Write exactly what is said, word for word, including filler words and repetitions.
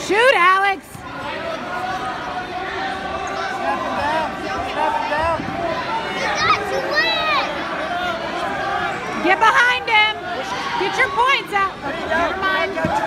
Shoot, Alex. Snap him down. Snap him down. You got to win. Get behind him. Get your points out. Never Never mind.